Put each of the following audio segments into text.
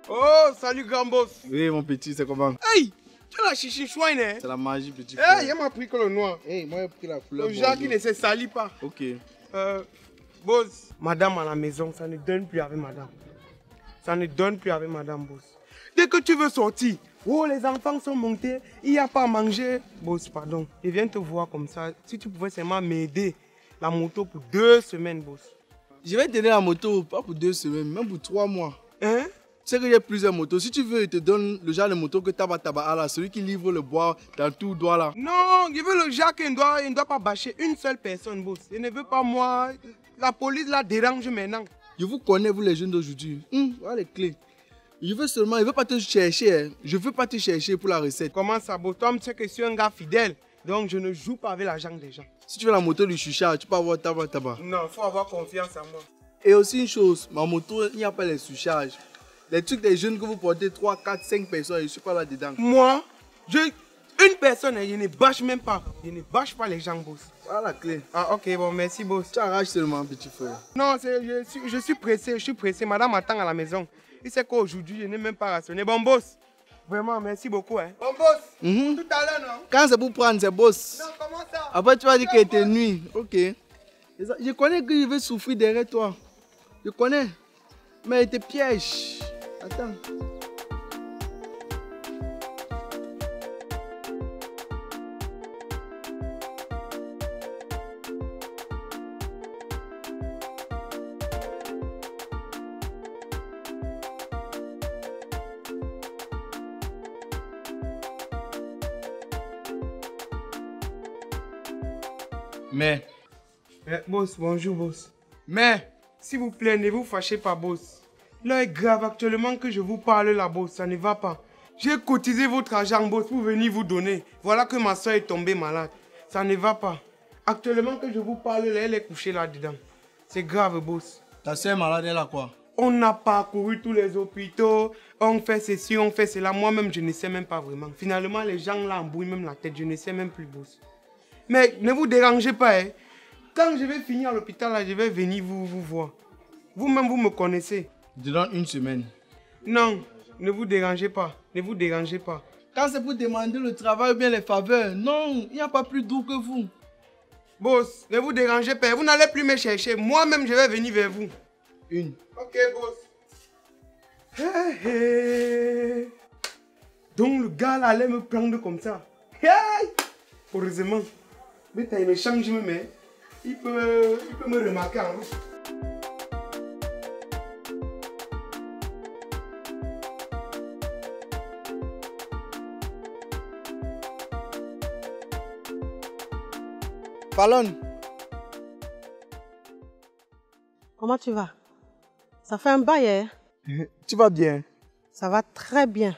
Oh, salut grand boss. Oui, mon petit, c'est comment? Hey, tu as la chichi chouine, hein? C'est la magie, petit frère. frère. Il m'a pris que le noir. Hey, moi, j'ai pris la couleur. Le genre qui ne se salit pas. Ok. Boss, madame à la maison, ça ne donne plus avec madame. Ça ne donne plus avec madame, boss. Dès que tu veux sortir, oh, les enfants sont montés, il n'y a pas à manger. Boss, pardon, je viens te voir comme ça. Si tu pouvais seulement m'aider, la moto pour 2 semaines, boss. Je vais t'aider la moto, pas pour 2 semaines, même pour 3 mois. Hein? Tu sais qu'il y a plusieurs motos. Si tu veux, je te donne le genre de moto que Taba a là, celui qui livre le bois dans tout doigt là. Non, je veux le genre qui ne doit pas bâcher une seule personne, boss. Je ne veux pas moi. La police la dérange maintenant. Je vous connais, vous les jeunes d'aujourd'hui. Voilà les clés. Je veux pas te chercher. Hein. Je veux pas te chercher pour la recette. Comment ça, boss? Toi, tu sais que je suis un gars fidèle. Donc, je ne joue pas avec l'argent des gens. Si tu veux la moto du chucha, tu peux avoir Taba. Non, il faut avoir confiance en moi. Et aussi une chose, ma moto, il n'y a pas les surcharges. Les trucs des jeunes que vous portez, 3, 4, 5 personnes, je ne suis pas là-dedans. Moi, une personne, je ne bâche même pas. Je ne bâche pas les gens, boss. Voilà la clé. Ah, ok, bon, merci, boss. Tu arraches seulement, petit frère. Non, je suis pressé. Madame attend à la maison. Il sait qu'aujourd'hui, je n'ai même pas rationné. Bon, boss. Vraiment, merci beaucoup. Hein. Bon, boss. Tout à l'heure, non? Quand c'est pour prendre, c'est boss. Non, comment ça? Après, tu vas dire qu'il était nuit. Ok. Je connais que je vais souffrir derrière toi. Je connais. Mais il te piège. Attends. Mais. Boss, bonjour, boss. Mais. S'il vous plaît, ne vous fâchez pas, boss. L'heure est grave actuellement que je vous parle là, boss. Ça ne va pas. J'ai cotisé votre argent, boss, pour venir vous donner. Voilà que ma soeur est tombée malade. Ça ne va pas. Actuellement que je vous parle là, elle est couchée là-dedans. C'est grave, boss. Ta soeur est malade, elle a quoi? On a parcouru tous les hôpitaux. On fait ceci, on fait cela. Moi-même, je ne sais même pas vraiment. Finalement, les gens là embrouillent même la tête. Je ne sais même plus, boss. Mais ne vous dérangez pas, hein. Quand je vais finir à l'hôpital, là, je vais venir vous voir. Vous-même, vous me connaissez. Durant 1 semaine. Non, ne vous dérangez pas. Ne vous dérangez pas. Quand c'est pour demander le travail ou bien les faveurs, non, il n'y a pas plus doux que vous. Boss, ne vous dérangez pas. Vous n'allez plus me chercher. Moi-même, je vais venir vers vous. Ok, boss. Hey, hey. Donc, le gars là allait me prendre comme ça. Hey. Heureusement. Mais il me change, mais il peut me remarquer en route. Fallon. Comment tu vas? Ça fait un bail, hein? Tu vas bien? Ça va très bien.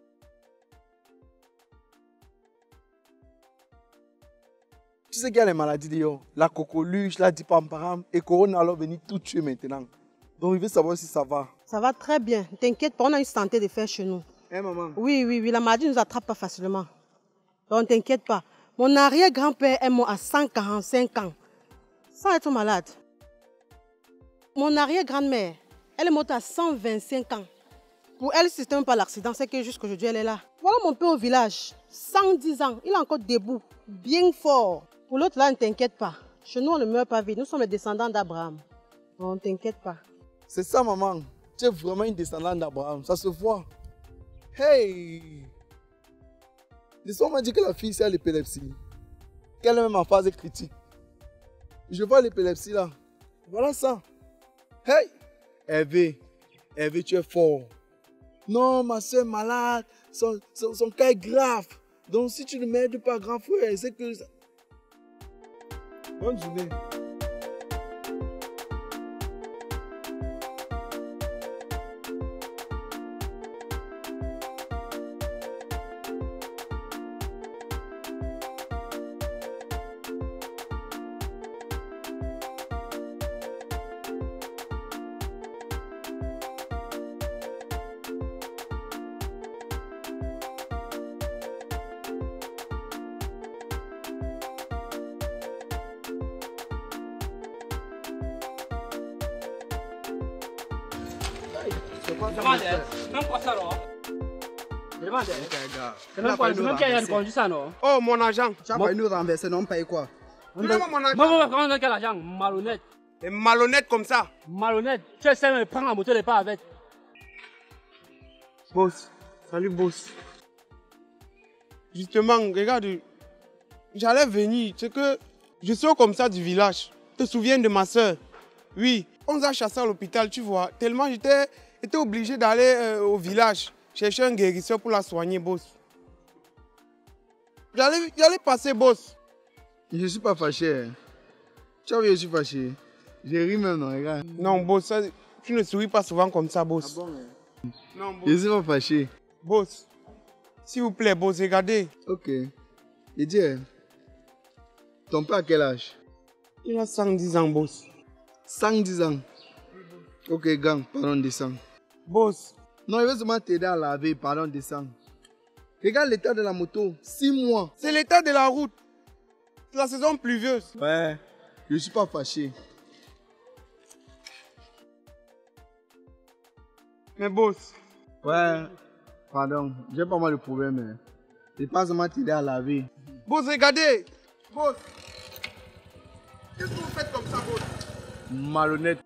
Tu sais qu'il y a les maladies de la coqueluche, la dipamparam et Corona alors venir tout tuer maintenant. Donc il veut savoir si ça va. Ça va très bien. Ne t'inquiète pas, on a une santé de fer chez nous. Hein, maman? Oui, la maladie ne nous attrape pas facilement. Donc ne t'inquiète pas. Mon arrière-grand-père est mort à 145 ans, sans être malade. Mon arrière-grand-mère, elle est morte à 125 ans. Pour elle, c'était même pas l'accident, c'est que jusqu'aujourd'hui, elle est là. Voilà mon père au village, 110 ans, il est encore debout, bien fort. Pour l'autre là, ne t'inquiète pas. Chez nous, on ne meurt pas vite. Nous sommes les descendants d'Abraham. On ne t'inquiète pas. C'est ça, maman. Tu es vraiment une descendante d'Abraham, ça se voit. Hey! L'histoire m'a dit que la fille, c'est l'épilepsie. Qu'elle est même en phase critique. Je vois l'épilepsie là. Voilà ça. Hey! Hervé, tu es fort. Non, ma soeur est malade. Son cas est grave. Donc si tu ne m'aides pas, grand frère, c'est que... Bonne journée. C'est quoi Demande, même quoi ça, non? Demande. C'est même quoi, même qui a répondu ça, non? Oh, mon agent. Tu as pas nous renverser, non, on paye quoi? Donne-moi mon agent. Maman, quand on a quel argent? Malhonnête. T'es malhonnête comme ça. Malhonnête. Tu sais, me prendre la moto et pas avec. Boss. Salut, boss. Justement, regarde. J'allais venir. C'est que je sors comme ça du village. Tu te souviens de ma soeur? Oui. On nous a chassé à l'hôpital, tu vois. Tellement j'étais obligé d'aller au village chercher un guérisseur pour la soigner, boss. J'allais passer, boss. Je ne suis pas fâché. Tu as vu, je suis fâché. J'ai ri même, non, regarde. Non, boss, ça, tu ne souris pas souvent comme ça, boss. Ah bon, non, boss. Je ne suis pas fâché. Boss, s'il vous plaît, boss, regardez. Ok. Et dis, ton père a quel âge? Il a 110 ans, boss. 110 ans. Ok, gang, pardon, descends. Boss. Non, il veut seulement t'aider à laver, pardon, descends. Regarde l'état de la moto, 6 mois. C'est l'état de la route. C'est la saison pluvieuse. Ouais, je ne suis pas fâché. Mais boss. Ouais, pardon, j'ai pas mal de problèmes. Je pas seulement t'aider à laver. Boss, regardez. Boss. Qu'est-ce que vous faites comme ça, boss? Malhonnête.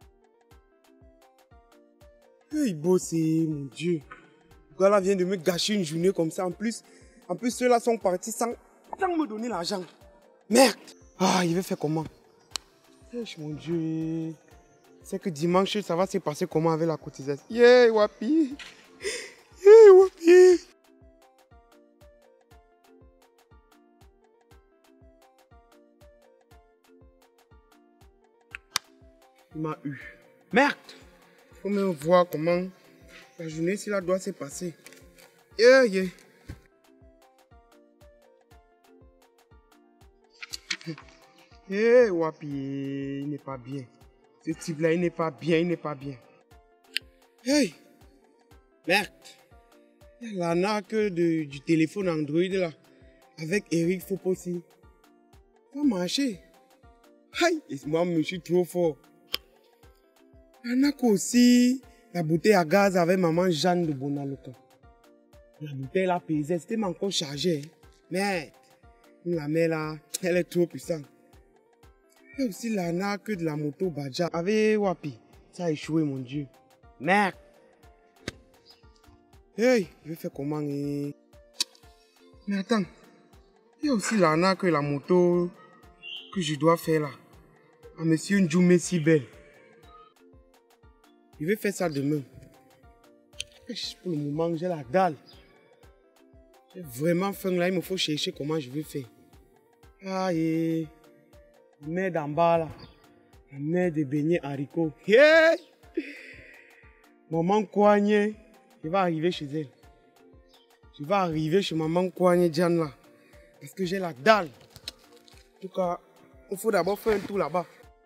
Hey, boss, mon Dieu. Le gars là vient de me gâcher une journée comme ça. En plus ceux-là sont partis sans me donner l'argent. Merde. Ah, il va faire comment? Mon Dieu. C'est que dimanche, ça va se passer comment avec la cotisation? Yeah, Wapi. Yeah, Wapi. Il m'a eu. Merde. Faut même voir comment la journée, si là, doit se passer. Yeah, yeah. Eh, Wapi, il n'est pas bien. Ce type-là, il n'est pas bien, il n'est pas bien. Hey! Merde! Il y a l'arnaque du téléphone Android là. Avec Eric Fopossi. Ça va marcher. Aïe! Et moi, je suis trop fort. L'arnaque aussi. La bouteille à gaz avec maman Jeanne de Bonaloka. La bouteille là pesait, c'était encore chargé. Merde! La mère là, elle est trop puissante. Il y a aussi l'arnaque de la moto Baja avec Wapi. Ça a échoué, mon Dieu. Merde. Hey, je vais faire comment? Mais attends. Il y a aussi l'arnaque de la moto que je dois faire là. À monsieur Ndjoumé Sibel. Je vais faire ça demain. Pour le moment, j'ai la dalle. J'ai vraiment faim là. Il me faut chercher comment je vais faire. Aïe. La mère d'en bas là. La mère de beignets haricots. Yeah! Maman Kouagne. Je vais arriver chez elle. Je vais arriver chez maman Kouagne Diane là. Parce que j'ai la dalle. En tout cas, il faut d'abord faire un tour là-bas.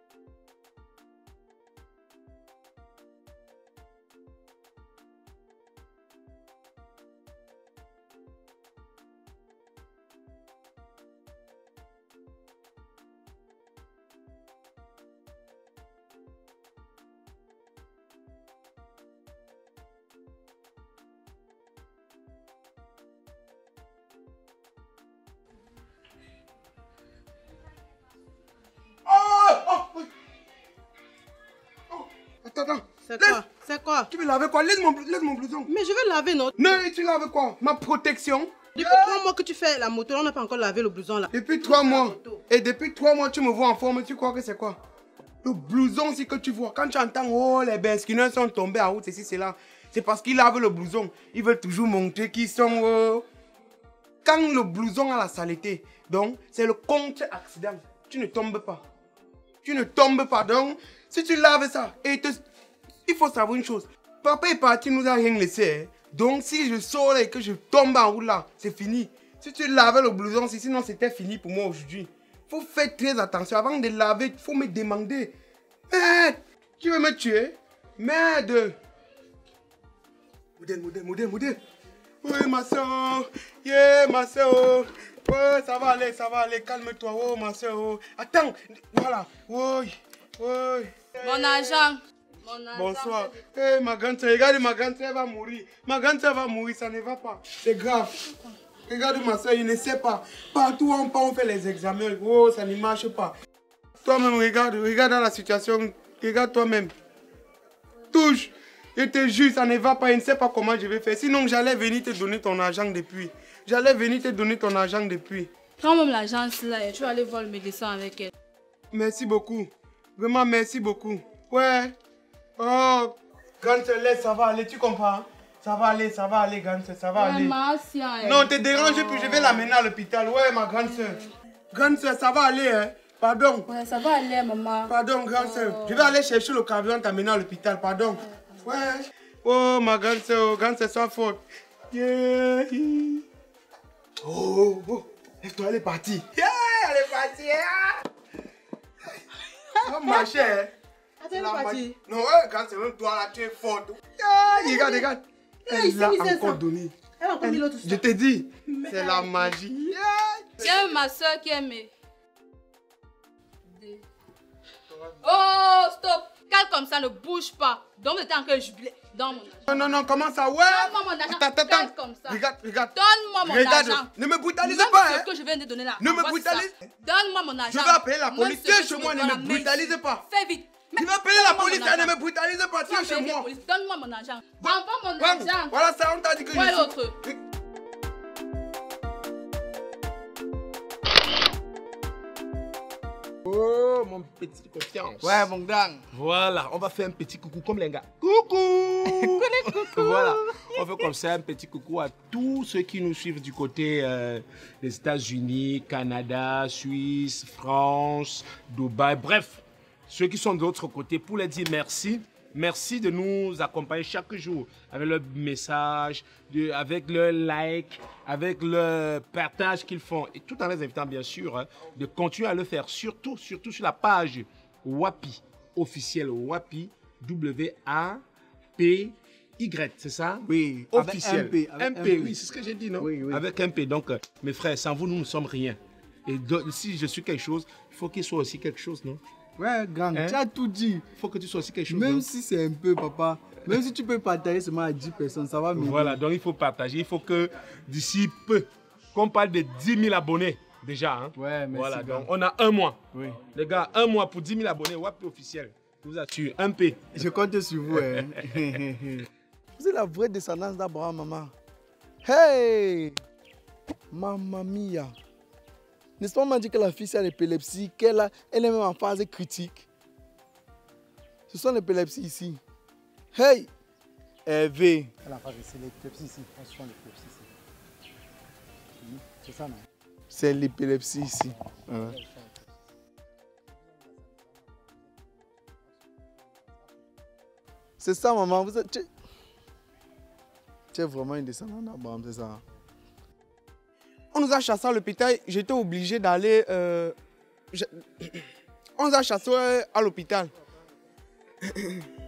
Attends. C'est quoi? C'est quoi? Tu veux laver quoi? Laisse mon blouson. Mais je vais laver notre... Non, tu laves quoi? Ma protection. Depuis 3 mois que tu fais la moto, on n'a pas encore lavé le blouson là. Depuis 3 mois. Et depuis 3 mois, tu me vois en forme. Tu crois que c'est quoi? Le blouson, c'est que tu vois. Quand tu entends, oh, les besquineurs sont tombés à route, ceci, cela. C'est parce qu'ils lavent le blouson. Ils veulent toujours montrer qu'ils sont... Quand le blouson a la saleté, donc, c'est le contre-accident. Tu ne tombes pas. Tu ne tombes pas. Donc, si tu laves ça, il faut savoir une chose. Papa est parti, nous a rien laissé. Hein. Donc, si je sors là et que je tombe en route là, c'est fini. Si tu laves le blouson, sinon c'était fini pour moi aujourd'hui. Il faut faire très attention. Avant de laver, il faut me demander. Merde, tu veux me tuer? Merde. Modèle. Oui, ma soeur. Yeah, ma soeur. Ouais, ça va aller. Calme-toi. Oh, ma soeur. Oh. Attends, voilà. Oui. Mon agent. Bonsoir. Hé, ma grande soeur, regarde, ma grande soeur va mourir. Ma grande soeur va mourir, ça ne va pas. C'est grave. Regarde ma soeur, il ne sait pas. Partout où on fait les examens. Oh, ça ne marche pas. Toi-même, regarde dans la situation. Regarde toi-même. Touche. Je te jure, ça ne va pas. Je ne sais pas comment je vais faire. Sinon, j'allais venir te donner ton argent depuis. Prends même l'agence là et tu vas aller voir le médecin avec elle. Merci beaucoup. Vraiment, merci beaucoup. Ouais. Oh, grande soeur, laisse, ça va aller, tu comprends? Ça va aller, grande soeur, ça va aller. Non, te dérange plus, je vais l'amener à l'hôpital. Ouais, ma grande soeur. Grande soeur, ça va aller, hein? Pardon. Ouais, ça va aller, maman. Pardon, grande soeur. Je vais aller chercher le camion, t'amener à l'hôpital, pardon. Ouais. Oh, ma grande soeur, sans faute. Yeah. Oh, lève-toi, elle est partie. Yeah, elle est partie. Yeah. Oh, ma chère. Attends, elle est partie. Non, quand c'est même toi là, tu es forte. Regarde. Elle l'a encore donné. Elle a encore mis l'autre. Je te dis, c'est la magie. Tiens, ma soeur qui aime. Oh, stop. Calme comme ça, ne bouge pas. Donc, tu es en train de jubiler. Donne-moi. Non, comment ça? Ouais. Donne-moi mon argent. Attends. Comme ça. Regarde. Donne-moi mon argent. Ne me brutalise même pas. Ce que je viens de donner là. Ne me brutalise. Donne-moi mon argent. Je vais appeler la police. Tiens chez moi, ne me brutalise pas. Fais vite. Je vais appeler la police, ne me brutalise pas. Tiens chez moi. Donne-moi mon argent. Envoie mon argent. Voilà ça, on t'a dit que ouais, l'autre. Oh, mon petit confiance. Ouais, mon gang. Voilà, on va faire un petit coucou comme les gars. Coucou. Voilà, on fait comme ça un petit coucou à tous ceux qui nous suivent du côté des États-Unis, Canada, Suisse, France, Dubaï, bref, ceux qui sont de l'autre côté pour leur dire merci. Merci de nous accompagner chaque jour avec le message, avec le like, avec le partage qu'ils font. Et tout en les invitant, bien sûr, hein, de continuer à le faire, surtout sur la page Wapi, officielle Wapi, W-A-P-Y, c'est ça? Oui, officiel. Avec MP, oui, c'est ce que j'ai dit, non? Oui. Avec MP. Donc, mes frères, sans vous, nous ne sommes rien. Et si je suis quelque chose, il faut qu'il soit aussi quelque chose, non? Ouais, gang, Hein? tu as tout dit. Il faut que tu sois aussi quelque chose. Même non? si c'est un peu, papa. Même si tu peux partager seulement à 10 personnes, ça va mieux. Voilà, donc il faut partager. Il faut que d'ici peu, qu'on parle de 10 000 abonnés déjà. Hein? Ouais, merci. Voilà, donc on a un mois. Oui. Les gars, un mois pour 10 000 abonnés, Wapi officiel. Je vous assure, un P. Je compte sur vous. Hein. Vous êtes la vraie descendance d'Abraham, maman. Hey! Mamma mia! N'est-ce pas, on m'a dit que la fille a l'épilepsie, elle est même en phase critique. Ce sont l'épilepsie ici. Hey! Hervé! Elle a en phase, c'est l'épilepsie ici. On se fait l'épilepsie ici. C'est ça, non? C'est l'épilepsie ici. Ouais. C'est ça, maman. Tu es vraiment une descendante d'Abraham, c'est ça? On nous a chassés à l'hôpital, j'étais obligé d'aller... On nous a chassés à l'hôpital.